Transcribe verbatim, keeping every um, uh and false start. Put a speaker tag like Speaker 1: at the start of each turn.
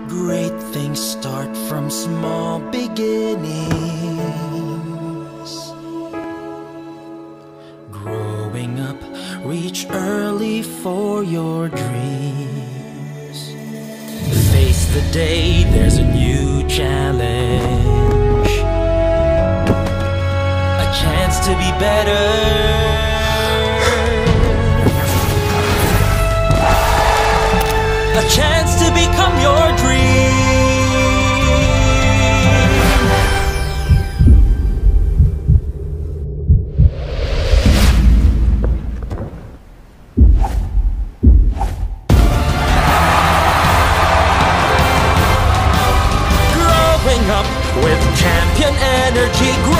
Speaker 1: Great things start from small beginnings. Growing up, reach early for your dreams. Face the day, there's a new challenge. A chance to be better. A chance to become your dream. Growing up with champion energy.